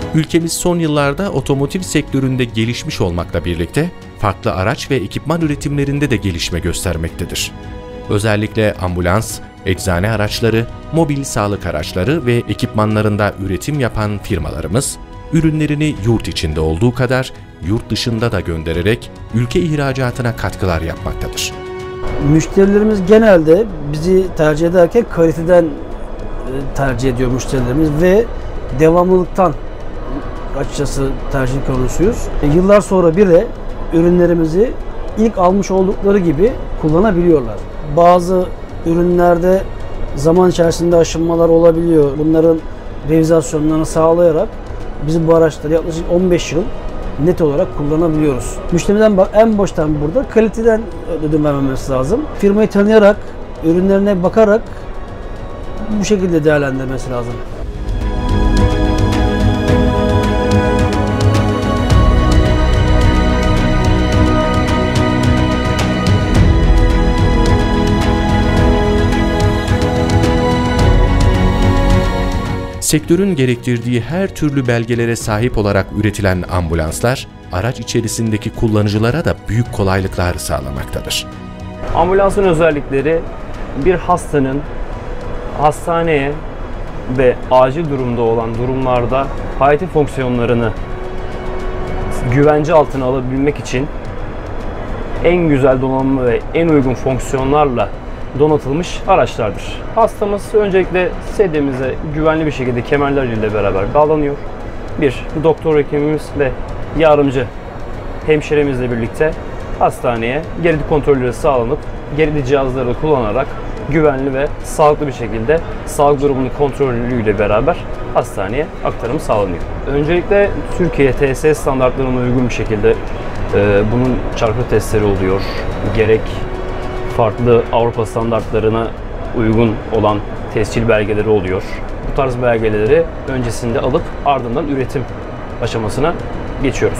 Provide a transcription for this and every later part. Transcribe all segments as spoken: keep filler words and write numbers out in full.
Ülkemiz son yıllarda otomotiv sektöründe gelişmiş olmakla birlikte farklı araç ve ekipman üretimlerinde de gelişme göstermektedir. Özellikle ambulans, eczane araçları, mobil sağlık araçları ve ekipmanlarında üretim yapan firmalarımız, ürünlerini yurt içinde olduğu kadar yurt dışında da göndererek ülke ihracatına katkılar yapmaktadır. Müşterilerimiz genelde bizi tercih ederken kaliteden tercih ediyor müşterilerimiz ve devamlılıktan açıkçası tercih konusuyuz. Yıllar sonra bile ürünlerimizi ilk almış oldukları gibi kullanabiliyorlar. Bazı ürünlerde zaman içerisinde aşınmalar olabiliyor. Bunların revizasyonlarını sağlayarak biz bu araçları yaklaşık on beş yıl net olarak kullanabiliyoruz. Müşteriden en baştan burada kaliteden ödün vermemesi lazım. Firmayı tanıyarak, ürünlerine bakarak bu şekilde değerlendirmesi lazım. Sektörün gerektirdiği her türlü belgelere sahip olarak üretilen ambulanslar, araç içerisindeki kullanıcılara da büyük kolaylıklar sağlamaktadır. Ambulansın özellikleri bir hastanın hastaneye ve acil durumda olan durumlarda hayati fonksiyonlarını güvence altına alabilmek için en güzel donanımlı ve en uygun fonksiyonlarla donatılmış araçlardır. Hastamız öncelikle sedyemize güvenli bir şekilde kemerleriyle beraber bağlanıyor. Bir doktor hekimimiz ve yardımcı hemşiremizle birlikte hastaneye geridi kontrolleri sağlanıp geridi cihazları kullanarak güvenli ve sağlıklı bir şekilde sağlık durumunun kontrolüyle beraber hastaneye aktarımı sağlanıyor. Öncelikle Türkiye T S S standartlarına uygun bir şekilde e, bunun çarpı testleri oluyor. Gerek farklı Avrupa standartlarına uygun olan tescil belgeleri oluyor. Bu tarz belgeleri öncesinde alıp ardından üretim aşamasına geçiyoruz.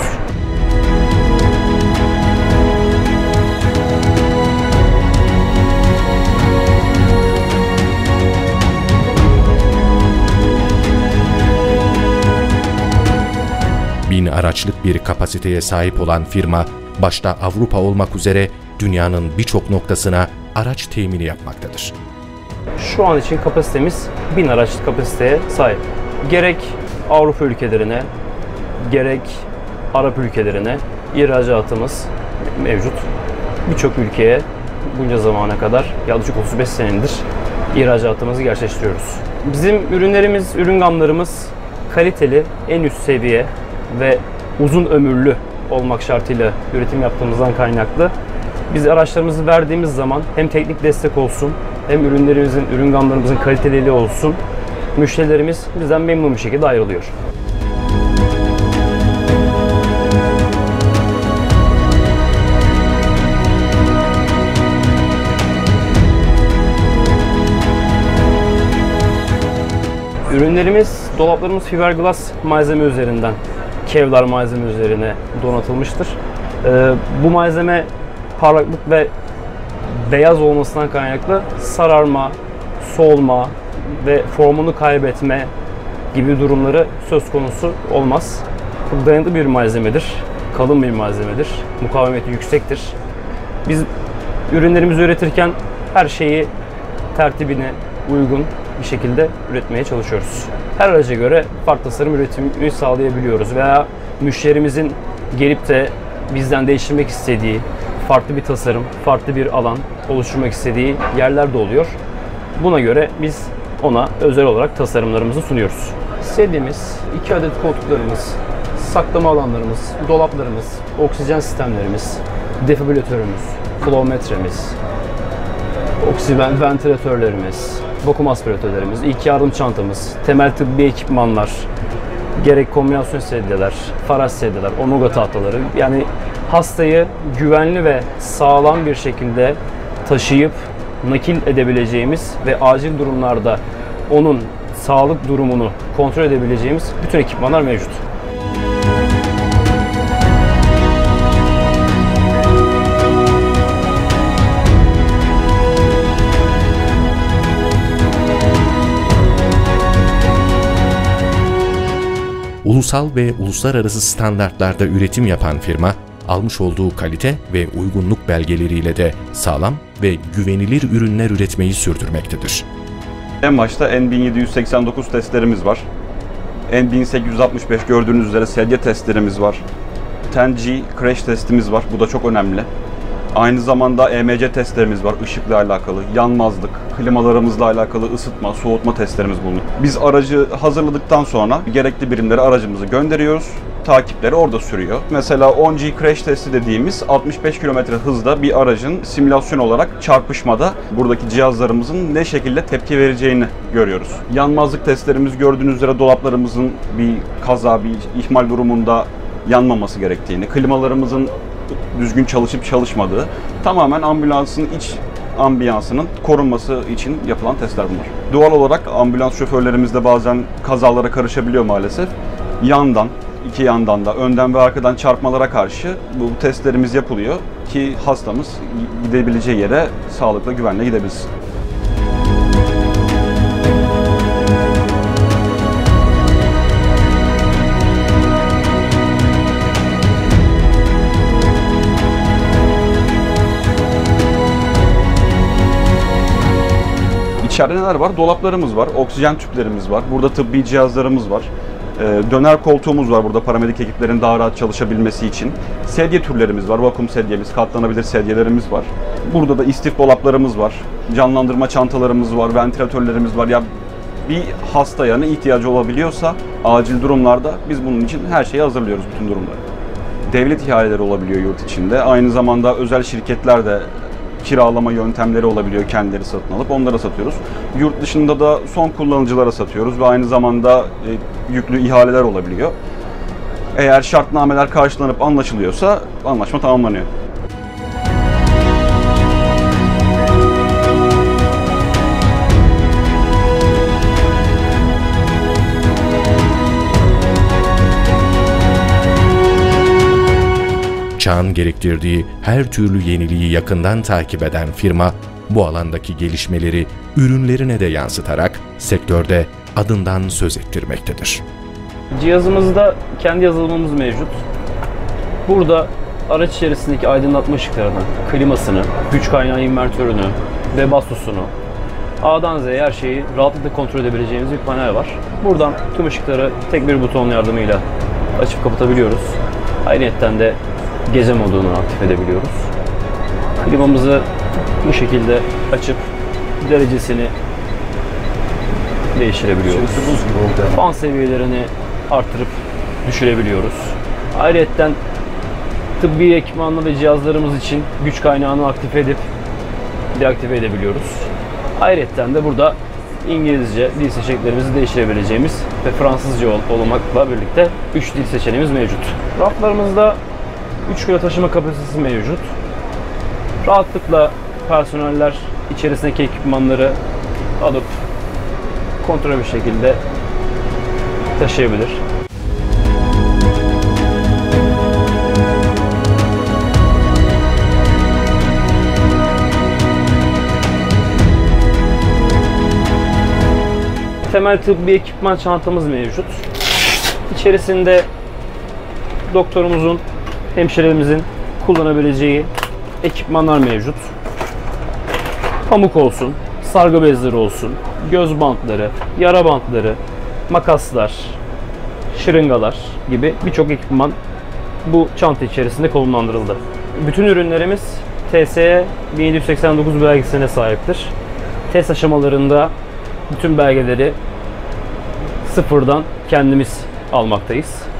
Bin araçlık bir kapasiteye sahip olan firma, başta Avrupa olmak üzere dünyanın birçok noktasına araç temini yapmaktadır. Şu an için kapasitemiz bin araçlık kapasiteye sahip. Gerek Avrupa ülkelerine, gerek Arap ülkelerine ihracatımız mevcut. Birçok ülkeye bunca zamana kadar yaklaşık otuz beş senedir ihracatımızı gerçekleştiriyoruz. Bizim ürünlerimiz, ürün gamlarımız kaliteli, en üst seviye ve uzun ömürlü olmak şartıyla üretim yaptığımızdan kaynaklı biz araçlarımızı verdiğimiz zaman hem teknik destek olsun hem ürünlerimizin, ürün gamlarımızın kaliteliliği olsun, müşterilerimiz bizden memnun bir şekilde ayrılıyor. Ürünlerimiz, dolaplarımız fiberglass malzeme üzerinden, Kevlar malzeme üzerine donatılmıştır. Ee, bu malzeme parlaklık ve beyaz olmasından kaynaklı sararma, solma ve formunu kaybetme gibi durumları söz konusu olmaz. Çok dayanıklı bir malzemedir, kalın bir malzemedir, mukavemeti yüksektir. Biz ürünlerimizi üretirken her şeyi tertibine uygun bir şekilde üretmeye çalışıyoruz. Her araca göre farklı tasarım üretimini sağlayabiliyoruz veya müşterimizin gelip de bizden değiştirmek istediği farklı bir tasarım, farklı bir alan oluşturmak istediği yerler de oluyor. Buna göre biz ona özel olarak tasarımlarımızı sunuyoruz. Sedyemiz, iki adet koltuklarımız, saklama alanlarımız, dolaplarımız, oksijen sistemlerimiz, defibrilatörümüz, flowmetremiz, oksijen ventilatörlerimiz, vakum aspiratörlerimiz, ilk yardım çantamız, temel tıbbi ekipmanlar, gerek kombinasyon sedyeler, faraş sedyeler, omega tahtaları, yani hastayı güvenli ve sağlam bir şekilde taşıyıp nakil edebileceğimiz ve acil durumlarda onun sağlık durumunu kontrol edebileceğimiz bütün ekipmanlar mevcut. Ulusal ve uluslararası standartlarda üretim yapan firma, almış olduğu kalite ve uygunluk belgeleriyle de sağlam ve güvenilir ürünler üretmeyi sürdürmektedir. En başta N bin yedi yüz seksen dokuz testlerimiz var. N bin sekiz yüz altmış beş gördüğünüz üzere sedye testlerimiz var. on G crash testimiz var. Bu da çok önemli. Aynı zamanda E M C testlerimiz var, ışıkla alakalı, yanmazlık, klimalarımızla alakalı ısıtma, soğutma testlerimiz bulunuyor. Biz aracı hazırladıktan sonra gerekli birimlere aracımızı gönderiyoruz, takipleri orada sürüyor. Mesela on G crash testi dediğimiz altmış beş kilometre hızda bir aracın simülasyon olarak çarpışmada buradaki cihazlarımızın ne şekilde tepki vereceğini görüyoruz. Yanmazlık testlerimiz gördüğünüz üzere dolaplarımızın bir kaza, bir ihmal durumunda yanmaması gerektiğini, klimalarımızın düzgün çalışıp çalışmadığı, tamamen ambulansın iç ambiyansının korunması için yapılan testler bunlar. Doğal olarak ambulans şoförlerimiz de bazen kazalara karışabiliyor maalesef. Yandan, iki yandan da, önden ve arkadan çarpmalara karşı bu testlerimiz yapılıyor ki hastamız gidebileceği yere sağlıkla, güvenle gidebilsin. İçeride neler var? Dolaplarımız var, oksijen tüplerimiz var, burada tıbbi cihazlarımız var. Döner koltuğumuz var burada paramedik ekiplerin daha rahat çalışabilmesi için. Sedye türlerimiz var, vakum sedyemiz, katlanabilir sedyelerimiz var. Burada da istif dolaplarımız var, canlandırma çantalarımız var, ventilatörlerimiz var. Ya bir hastaya ne ihtiyacı olabiliyorsa acil durumlarda biz bunun için her şeyi hazırlıyoruz, bütün durumları. Devlet ihaleleri olabiliyor yurt içinde. Aynı zamanda özel şirketler de kiralama yöntemleri olabiliyor, kendileri satın alıp onlara satıyoruz. Yurt dışında da son kullanıcılara satıyoruz ve aynı zamanda e, yüklü ihaleler olabiliyor. Eğer şartnameler karşılanıp anlaşılıyorsa anlaşma tamamlanıyor. Çağın gerektirdiği her türlü yeniliği yakından takip eden firma, bu alandaki gelişmeleri ürünlerine de yansıtarak sektörde adından söz ettirmektedir. Cihazımızda kendi yazılımımız mevcut. Burada araç içerisindeki aydınlatma ışıklarını, klimasını, güç kaynağı invertörünü ve basosunu, A'dan Z'ye her şeyi rahatlıkla kontrol edebileceğimiz bir panel var. Buradan tüm ışıkları tek bir buton yardımıyla açıp kapatabiliyoruz. Ayrıyeten de gece modunu aktif edebiliyoruz. Klimamızı bu şekilde açıp derecesini değiştirebiliyoruz. Fan seviyelerini artırıp düşürebiliyoruz. Ayrıyeten tıbbi ekipmanlı ve cihazlarımız için güç kaynağını aktif edip deaktive edebiliyoruz. Ayrıyeten de burada İngilizce dil seçeneklerimizi değiştirebileceğimiz ve Fransızca olmakla birlikte üç dil seçeneğimiz mevcut. Raflarımızda üç kilo taşıma kapasitesi mevcut. Rahatlıkla personeller içerisindeki ekipmanları alıp kontrol bir şekilde taşıyabilir. Temel tıbbi ekipman çantamız mevcut. İçerisinde doktorumuzun, hemşiremizin kullanabileceği ekipmanlar mevcut. Pamuk olsun, sargı bezleri olsun, göz bantları, yara bantları, makaslar, şırıngalar gibi birçok ekipman bu çanta içerisinde konumlandırıldı. Bütün ürünlerimiz T S E bin yedi yüz seksen dokuz belgesine sahiptir. Test aşamalarında bütün belgeleri sıfırdan kendimiz almaktayız.